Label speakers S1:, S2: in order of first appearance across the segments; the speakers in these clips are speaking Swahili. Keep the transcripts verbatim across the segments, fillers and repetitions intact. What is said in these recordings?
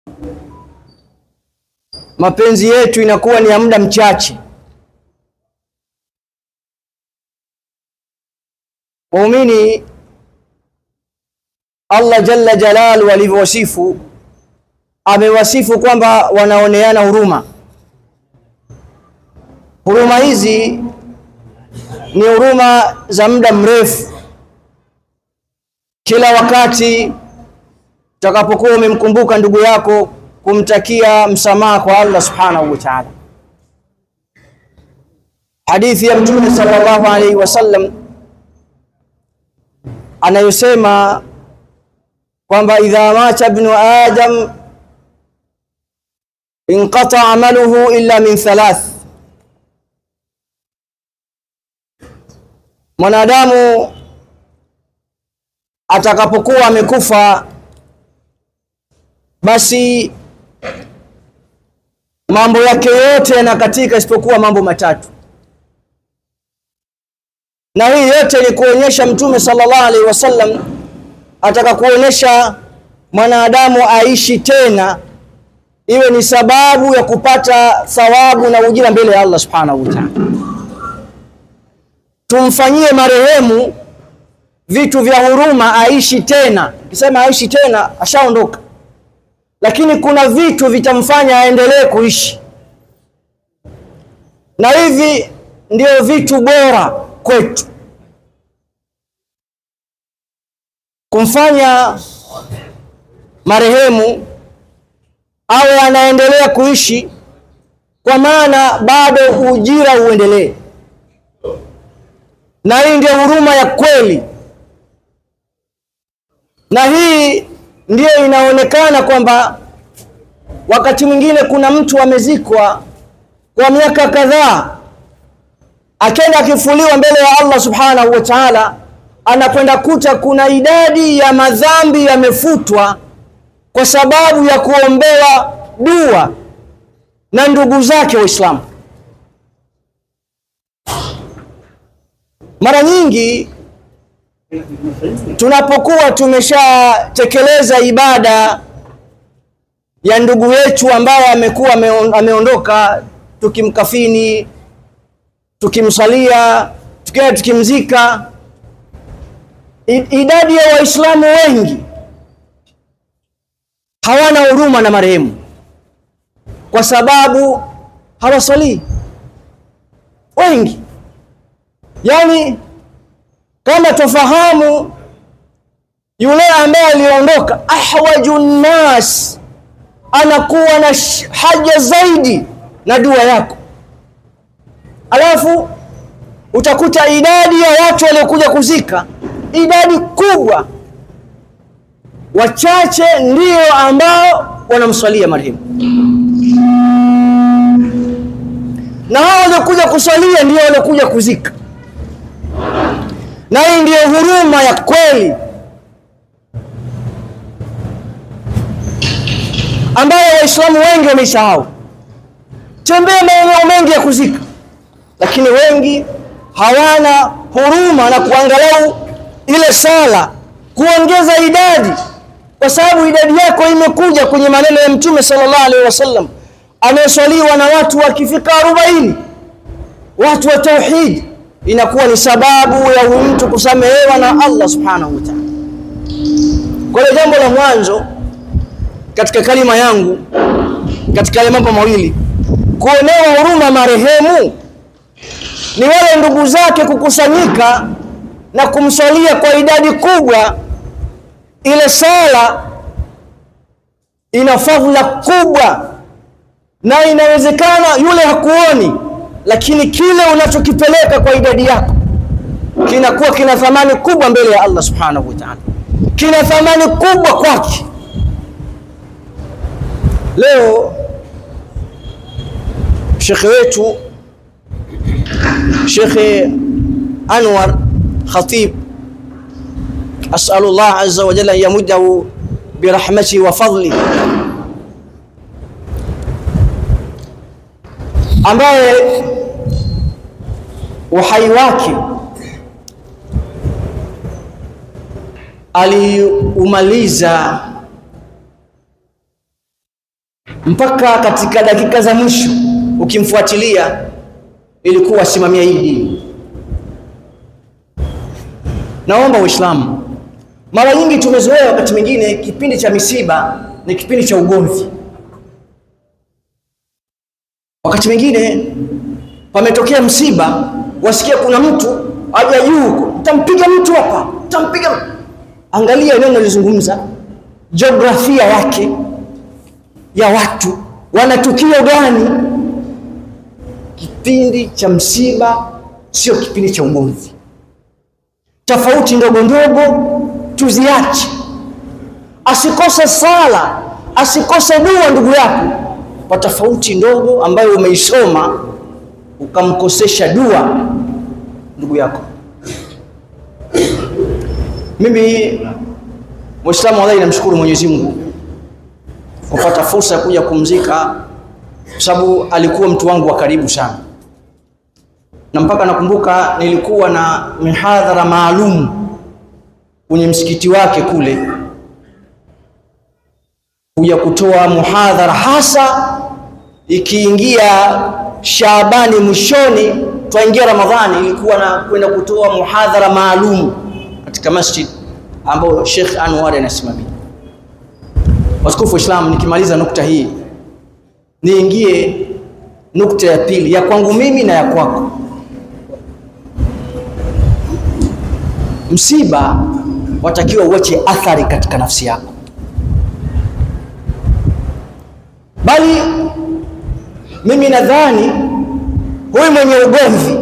S1: mapenzi yetu inakuwa ni ya muda mchache. Waumini Allah jalla jalalu alivyowasifu, amewasifu kwamba wanaoneana huruma. Huruma hizi ni huruma za muda mrefu. Kila wakati utakapokuwa umemkumbuka ndugu yako, kumtakia msamaha kwa Allah subhanahu wa ta'ala. Hadithi ya Mtume sallallahu alayhi wasallam anayosema kwamba idha mata ibnu adam inqata amaluhu illa min thalath, mwanadamu atakapokuwa amekufa, basi mambo yake yote yanakatika isipokuwa mambo matatu. Na hii yote ni kuonyesha Mtume sallallahu alaihi wasallam ataka kuonyesha mwanadamu aishi tena, iwe ni sababu ya kupata thawabu na ujira mbele ya Allah subhanahu wa ta'ala. Tumfanyie marehemu vitu vya huruma, aishi tena. Kisema aishi tena, ashaondoka, lakini kuna vitu vitamfanya aendelee kuishi, na hivi ndio vitu bora kwetu. Kumfanya marehemu awe anaendelea kuishi, kwa maana bado ujira uendelee, na hii ndio huruma ya kweli. Na hii ndio inaonekana kwamba wakati mwingine kuna mtu amezikwa kwa miaka kadhaa, akenda akifuliwa mbele ya Allah subhanahu wa ta'ala, anakwenda kuta kuna idadi ya madhambi yamefutwa kwa sababu ya kuombewa dua na ndugu zake Waislamu. Mara nyingi tunapokuwa tumeshatekeleza ibada ya ndugu yetu ambaye amekuwa ameondoka, tukimkafini, tukimsalia, tukiwa tukimzika, idadi ya Waislamu wengi hawana huruma na marehemu kwa sababu hawasali. Wengi, yani kama tufahamu, yule ambaye aliondoka ahwajun nas anakuwa na haja zaidi na dua yako. Alafu utakuta idadi ya watu waliokuja kuzika, idadi kubwa, wachache ndio ambao wanamswalia marehemu, na hao waliokuja kuswalia ndio waliokuja kuzika. Na hii ndio huruma ya kweli ambayo Waislamu wengi wamesahau. Tembea maeneo mengi ya kuzika, lakini wengi hawana huruma na kuangalau ile sala kuongeza idadi, kwa sababu idadi yako imekuja kwenye maneno ya Mtume sallallahu alaihi wasallam, ameswaliwa na watu wakifika arobaini, watu wa tauhid, inakuwa ni sababu ya huyu mtu kusamehewa na Allah subhanahu wa ta'ala. Kwa hiyo jambo la mwanzo katika kalima yangu, katika yale mambo mawili, kuonewa huruma marehemu, ni wale ndugu zake kukusanyika na kumswalia kwa idadi kubwa. Ile sala ina fadhila kubwa, na inawezekana yule hakuoni, lakini kile unachokipeleka kwa idadi yako kinakuwa kina thamani kubwa mbele ya Allah subhanahu wa ta'ala, kina thamani kubwa kwake. Leo shekhe wetu Shekhe Anwar Khatib, as'alu Allah azza wa jalla yamudahu birahmatihi wa fadli, ambaye uhai wake aliumaliza mpaka katika dakika za mwisho ukimfuatilia ilikuwa asimamia hii dini. Naomba Waislamu, mara nyingi tumezoea wakati mwingine kipindi cha misiba ni kipindi cha ugomvi. Wakati mwingine pametokea msiba, wasikia kuna mtu aje juu huko, utampiga mtu hapa, utampiga. Angalia neno lizungumza, jiografia yake ya watu, wana tukio gani. Kipindi cha msiba sio kipindi cha ugomvi. Tofauti ndogo ndogo tuziache. Asikose sala, asikose dua ndugu yako kwa tofauti ndogo ambayo umeisoma ukamkosesha dua ndugu yako. Mimi Muislamu wallahi namshukuru Mwenyezi Mungu kupata fursa ya kuja kumzika, kwa sababu alikuwa mtu wangu wa karibu sana. Na mpaka nakumbuka nilikuwa na mihadhara maalum kwenye msikiti wake kule, kuja kutoa muhadhara, hasa ikiingia Shaabani mwishoni tuingia Ramadhani, ilikuwa na kwenda kutoa muhadhara maalum katika masjid ambao Sheikh Anwar anasimamia. Watukufu Islam, nikimaliza nukta hii niingie nukta ya pili ya kwangu mimi na ya kwako. Msiba watakiwa uache athari katika nafsi yako, bali mimi nadhani huyu mwenye ugomvi,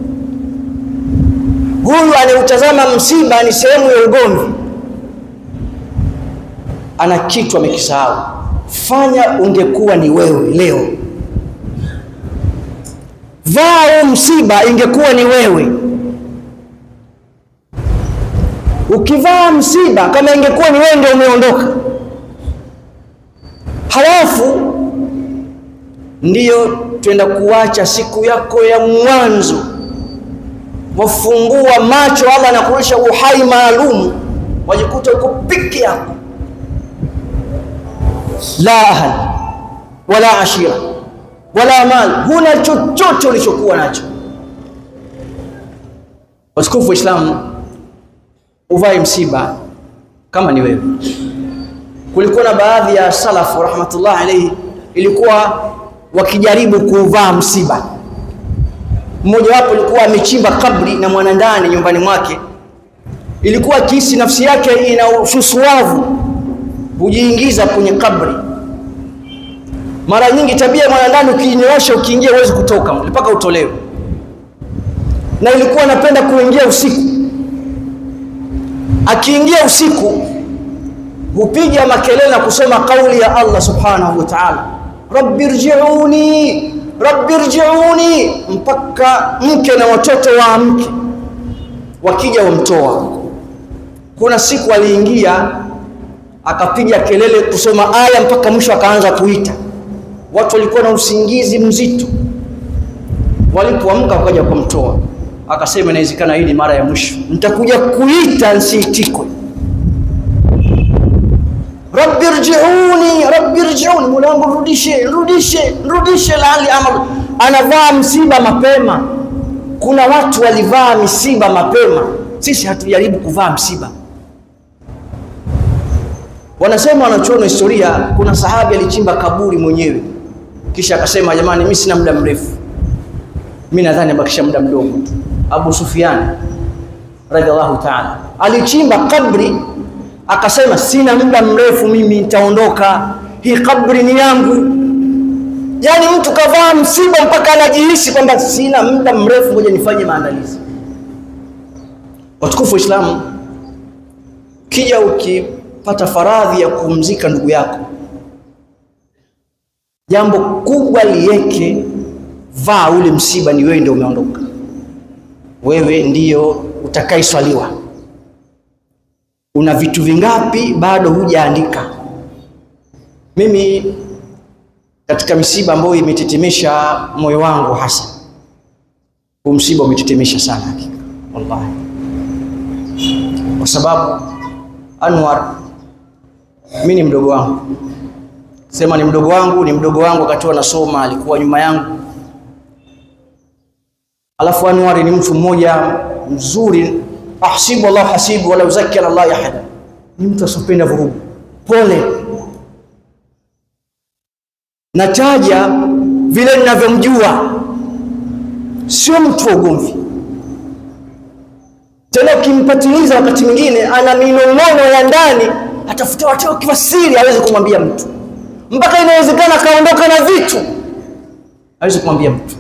S1: huyu anautazama msiba ni sehemu ya ugomvi, ana kitu amekisahau. Fanya ungekuwa ni wewe leo, vaa msiba ingekuwa ni wewe. Ukivaa msiba kama ingekuwa ni wewe ndio umeondoka, halafu ndiyo twenda kuacha siku yako ya mwanzo, wafungua macho Allah na kuonyesha uhai maalum, wajikuta uko peke yako, la ahad wala ashira wala mal, huna chochote ulichokuwa nacho. Watukufu Waislamu, uvae msiba kama ni wewe. Kulikuwa na baadhi ya salafu rahmatullah alayhi ilikuwa wakijaribu kuvaa msiba. Mmoja wapo alikuwa amechimba kabri na mwanandani nyumbani mwake, ilikuwa kisi nafsi yake ina ususuavu, hujiingiza kwenye kabri. Mara nyingi tabia mwanandani ukinyoosha ukiingia huwezi kutoka mpaka utolewe, na ilikuwa anapenda kuingia usiku. Akiingia usiku hupiga makelele na kusoma kauli ya Allah subhanahu wa ta'ala, rabbirji'uni rabbirji'uni, mpaka mke na watoto waamke wakija wamtoa. Kuna siku aliingia akapiga kelele kusoma aya mpaka mwisho akaanza kuita. Watu walikuwa na usingizi mzito, walipoamka wakaja kumtoa. Akasema inawezekana hii ni mara ya mwisho, nitakuja kuita nsiitikwe. Rabbirji'uni rabbirji'uni, mulangu rudishe rudishe rudishe laali amal. Anavaa msiba mapema. Kuna watu walivaa misiba mapema, sisi hatujaribu kuvaa msiba. Wanasema wanachoona historia, kuna sahabi alichimba kaburi mwenyewe, kisha akasema jamani, mimi sina muda mrefu, mimi nadhani bakisha muda mdogo. Abu Sufyan radhiallahu ta'ala alichimba kabri, akasema sina muda mrefu, mimi nitaondoka, hii kabri ni yangu. Yani mtu kavaa msiba mpaka anajihisi kwamba sina muda mrefu, ngoja nifanye maandalizi. Watukufu Waislamu, kija ukipata faradhi ya kumzika ndugu yako, jambo kubwa lieke, vaa ule msiba, ni wewe ndio umeondoka, wewe ndio utakaiswaliwa. Una vitu vingapi bado hujaandika? Mimi katika misiba ambayo imetetemesha moyo wangu hasa, huu msiba umetetemesha sana hakika wallahi, kwa sababu Anwar mimi ni mdogo wangu, sema ni mdogo wangu, ni mdogo wangu wakati anasoma alikuwa nyuma yangu. Alafu Anwar ni mtu mmoja mzuri, ahsibu Allah hasibu wala uzakki Allah ahada. Ni mtu asopenda vurugu, pole. Nataja vile ninavyomjua, sio mtu wa ugomvi. Tena ukimpatiliza wakati mwingine ana minong'ono ya ndani, atafuta watu wa kifasiri hawezi kumwambia mtu. Mpaka inawezekana kaondoka na vitu hawezi kumwambia mtu.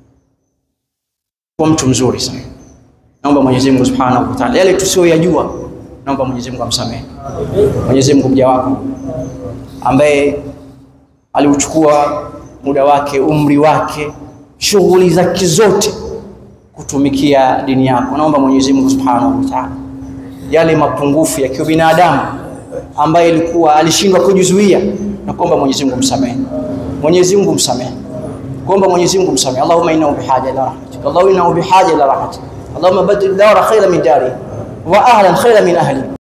S1: Kwa mtu mzuri sana. Naomba Mwenyezi Mungu Subhanahu wa Ta'ala yale tusiyoyajua, naomba Mwenyezi Mungu amsamehe. Mwenyezi Mungu mja wako ambaye aliuchukua muda wake, umri wake, shughuli zake zote kutumikia dini yako. Naomba Mwenyezi Mungu Subhanahu wa Ta'ala yale mapungufu ya kibinadamu ambaye ilikuwa alishindwa kujizuia, na kuomba Mwenyezi Mungu msamehe. Mwenyezi Mungu msamehe. Kuomba Mwenyezi Mungu msamehe. Allahumma innahu bihaja ila rahmatik. Allahumma innahu bihaja ila rahmatik. Allahumma badil dara khayran min dari wa ahlan khayran min ahli.